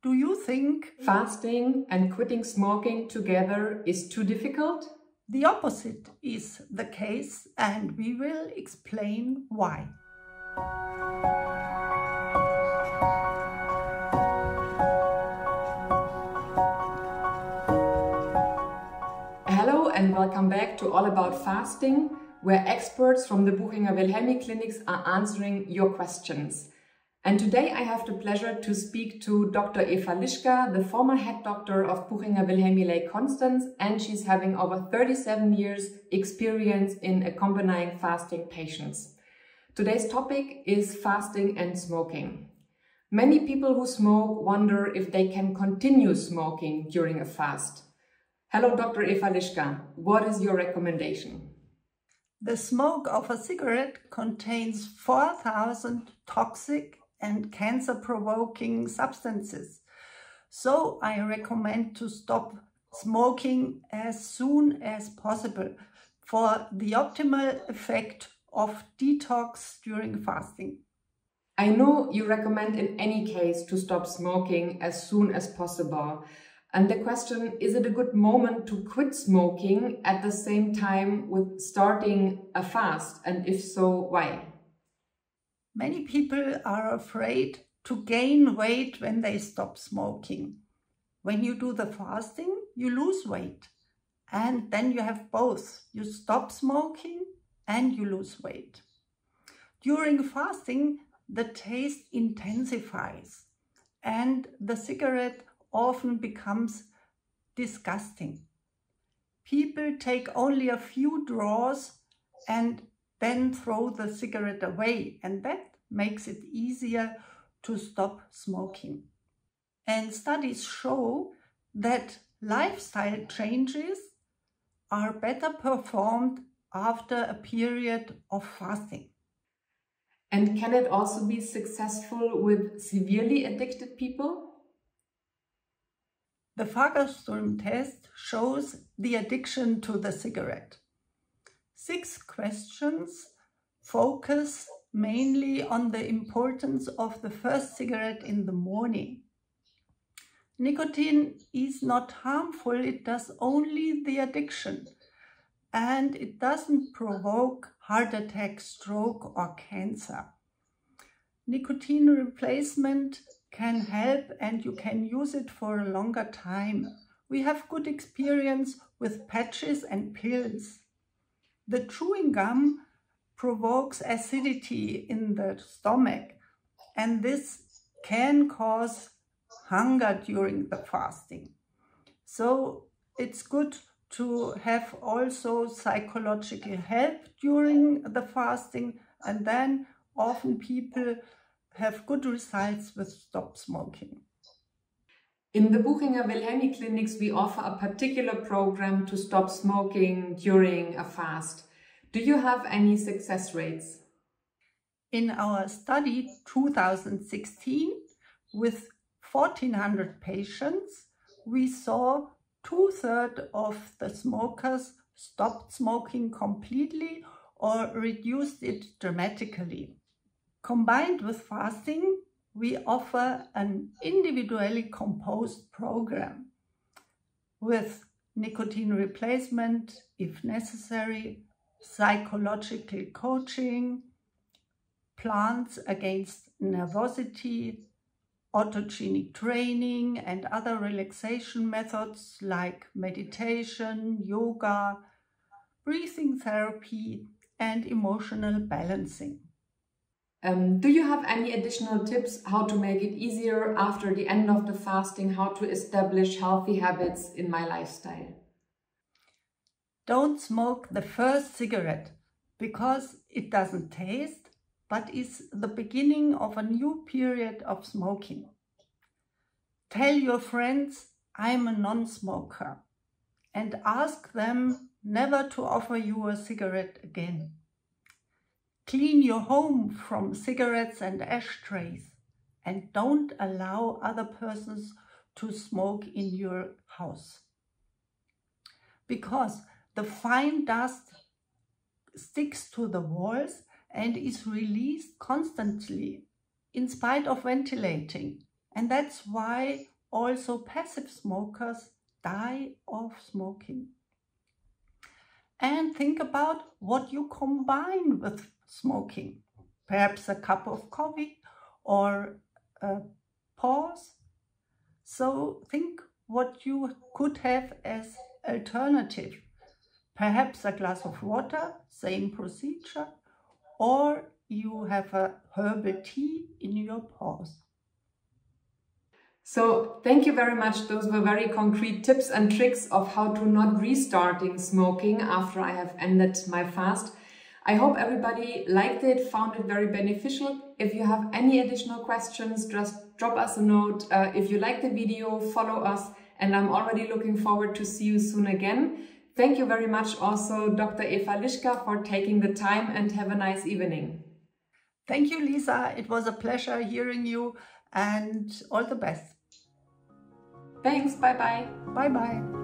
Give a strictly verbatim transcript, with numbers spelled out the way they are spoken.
Do you think fasting and quitting smoking together is too difficult? the opposite is the case, and we will explain why. Hello and welcome back to All About Fasting, where experts from the Buchinger Wilhelmi clinics are answering your questions. And today I have the pleasure to speak to Doctor Eva Lischka, the former head doctor of Buchinger Wilhelmi Lake Constance, and she's having over thirty-seven years experience in accompanying fasting patients. Today's topic is fasting and smoking. Many people who smoke wonder if they can continue smoking during a fast. Hello, Doctor Eva Lischka. What is your recommendation? The smoke of a cigarette contains four thousand toxic and cancer-provoking substances. So I recommend to stop smoking as soon as possible for the optimal effect of detox during fasting. I know you recommend in any case to stop smoking as soon as possible. And the question, is it a good moment to quit smoking at the same time with starting a fast? And if so, why? Many people are afraid to gain weight when they stop smoking. When you do the fasting, you lose weight. And then you have both. You stop smoking and you lose weight. During fasting, the taste intensifies and the cigarette often becomes disgusting. People take only a few draws and then throw the cigarette away, and that makes it easier to stop smoking. And studies show that lifestyle changes are better performed after a period of fasting. And can it also be successful with severely addicted people? The Fagerström test shows the addiction to the cigarette. Six questions focus mainly on the importance of the first cigarette in the morning. Nicotine is not harmful, it does only the addiction, and it doesn't provoke heart attack, stroke or cancer. Nicotine replacement can help and you can use it for a longer time. We have good experience with patches and pills. The chewing gum provokes acidity in the stomach, and this can cause hunger during the fasting. So it's good to have also psychological help during the fasting, and then often people have good results with stop smoking. In the Buchinger Wilhelmi clinics, we offer a particular program to stop smoking during a fast. Do you have any success rates? In our study two thousand sixteen, with fourteen hundred patients, we saw two-thirds of the smokers stopped smoking completely or reduced it dramatically. Combined with fasting, we offer an individually composed program with nicotine replacement, if necessary, psychological coaching, plants against nervosity, autogenic training and other relaxation methods like meditation, yoga, breathing therapy and emotional balancing. Um, do you have any additional tips how to make it easier after the end of the fasting, how to establish healthy habits in my lifestyle? Don't smoke the first cigarette because it doesn't taste, but is the beginning of a new period of smoking. Tell your friends, I'm a non-smoker, and ask them never to offer you a cigarette again. Clean your home from cigarettes and ashtrays, and don't allow other persons to smoke in your house. Because the fine dust sticks to the walls and is released constantly in spite of ventilating. And that's why also passive smokers die of smoking. And think about what you combine with smoking. Perhaps a cup of coffee or a pause. So think what you could have as alternative. Perhaps a glass of water, same procedure, or you have a herbal tea in your pause. So thank you very much. Those were very concrete tips and tricks of how to not restarting smoking after I have ended my fast. I hope everybody liked it, found it very beneficial. If you have any additional questions, just drop us a note. Uh, if you like the video, follow us, and I'm already looking forward to see you soon again. Thank you very much also, Doctor Eva Lischka, for taking the time, and have a nice evening. Thank you, Lisa. It was a pleasure hearing you, and all the best. Thanks. Bye-bye. Bye-bye.